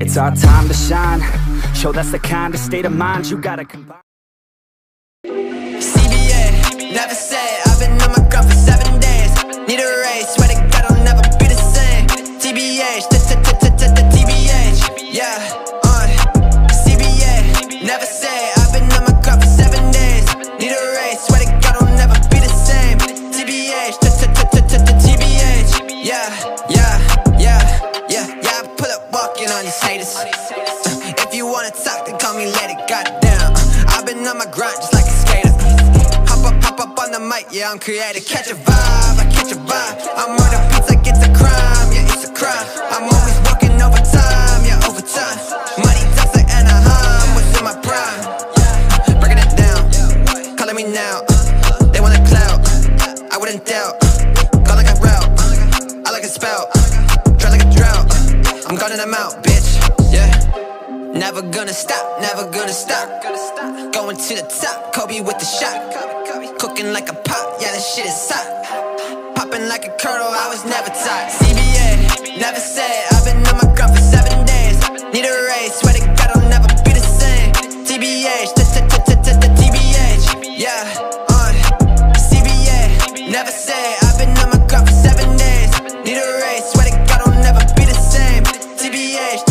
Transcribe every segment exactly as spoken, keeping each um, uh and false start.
It's our time to shine. Show that's the kind of state of mind you gotta combine. C B A, never say I've been on my grind for seven days. Need a raise, swear to God I'll never be the same. T B H, T B H, yeah, uh. C B A, never say I've been on my grind for seven days. Need a raise, swear to God I'll never be the same. T B H, T B H, yeah, yeah, yeah, yeah, yeah. I pull up walking on these haters. Uh, if you wanna talk, then call me later, goddamn. Uh, I've been on my grind just like a skater. Hop up, hop up on the mic, yeah, I'm creative. Catch a vibe, I catch a vibe. I'm on the beats like it's a crime, yeah, it's a crime. I'm always working overtime, yeah, overtime. Money talks like Anaheim, was in my prime. Breaking it down, calling me now. They want a clout, I wouldn't doubt. Go like a route, I like a spout. Dry like a drought, I'm gunning them out, bitch, yeah. Never gonna stop, never gonna stop. Going to the top, Kobe with the shot. Cooking like a pot, yeah, this shit is hot. Popping like a kernel, I was never tired. C B A, never say I've been on my grind for seven days. Need a raise, swear to God I'll never be the same. T B H, T B H, yeah, uh. C B A, never say I've been on my grind for seven days. Need a raise, swear to God I'll never be the same. T B H,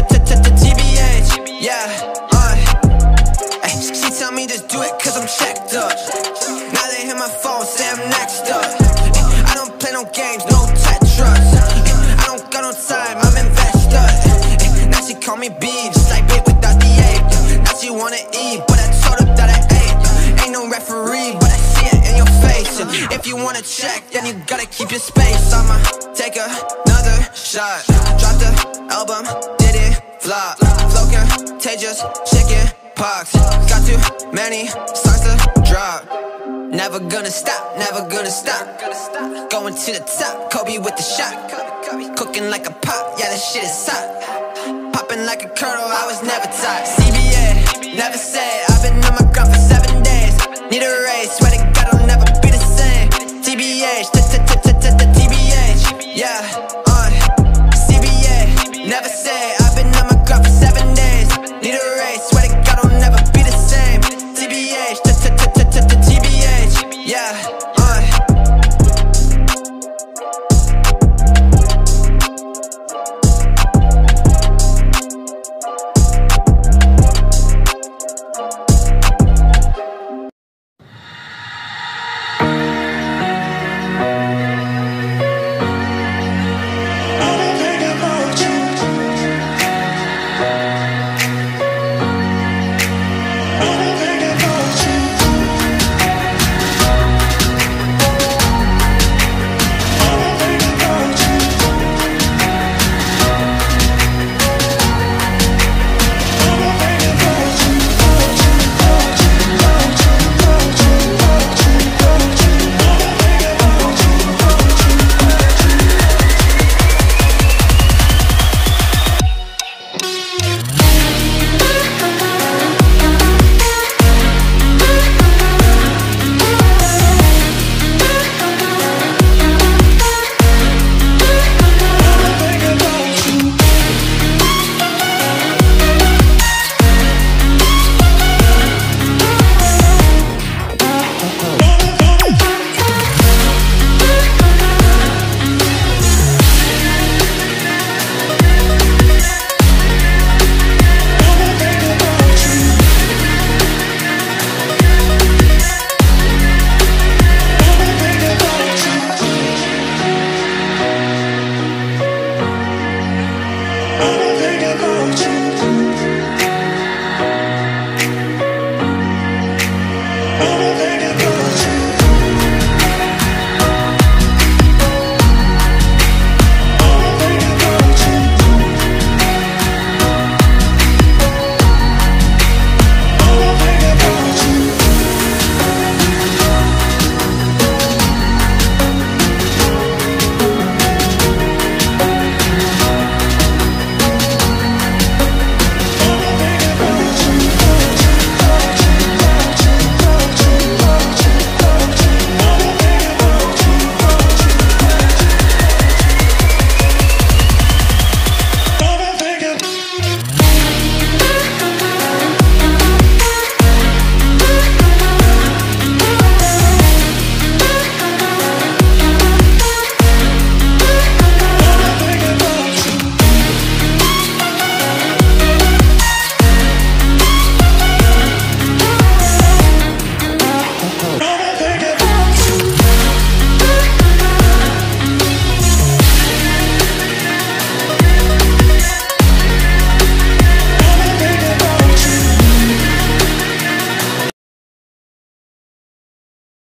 T B H, yeah, uh. Ay, she tell me just do it cause I'm checked up. Now they hit my phone, say I'm next up. I don't play no games, no Tetris. I don't got no time, I'm invested. Now she call me B, just like babe without the A. Now she wanna eat, but I told her that I ate. Ain't no referee, but I see it in your face. If you wanna check, then you gotta keep your space. I'ma take another shot. Drop the album, did it flop. Flow contagious, chicken pox. Got too many songs to drop. Never gonna stop, never gonna stop. Going to the top, Kobe with the shot. Cooking like a pot, yeah, this shit is hot. Popping like a kernel, I was never tired. C B A, never say I've been